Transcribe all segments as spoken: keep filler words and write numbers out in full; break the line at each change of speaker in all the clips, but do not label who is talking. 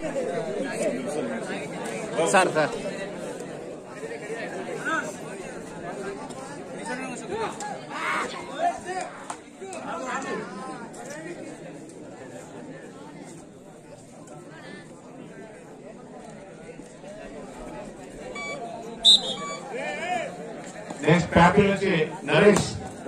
sir sir
next ప్యాపిల్ నుంచి Naresh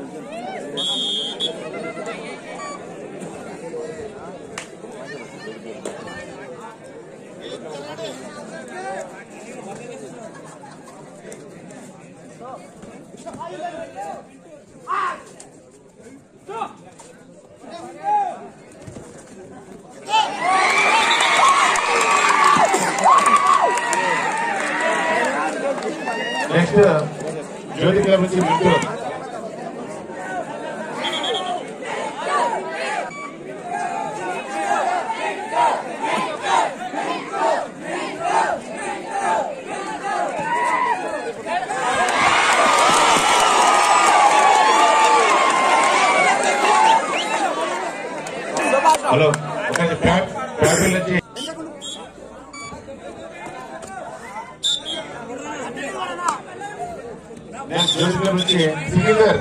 next జ్యోతి club నుంచి Mintu hello ఒక ప్యాపిల్ నుంచి నెక్స్ట్ జ్యోతి క్లబ్ నుంచి సికిందర్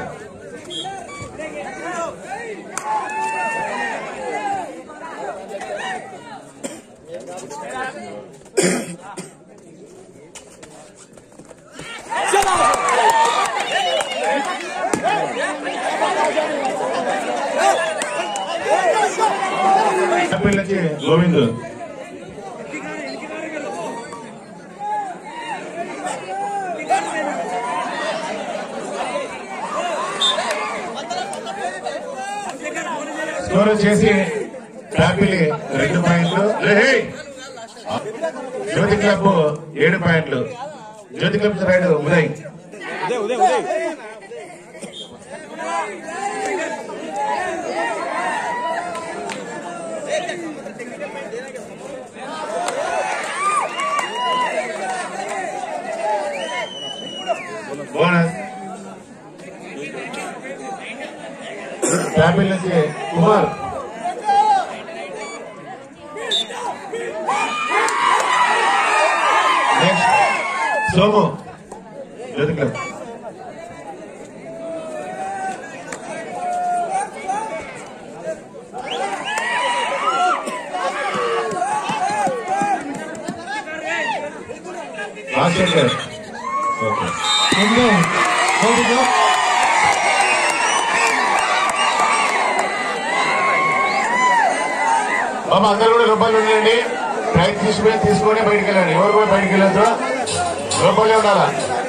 ప్యాపిల్ నుంచి గోవింద్ స్కోర్ చేసి ప్యాపిల్ రెండు పాయింట్లు జ్యోతి క్లబ్ ఏడు పాయింట్లు Jyothi club raid Uday bonus Pyapili నుంచి Kumar next Somu Jyothi club Rajasekhar okay బాబా అందరు కూడా రూపాయలు ఉండండి ప్రైజ్ తీసుకుని తీసుకొని బయటకు వెళ్ళండి ఎవరు కూడా బయటకు వెళ్ళొద్దు రూపాయలే ఉండాలా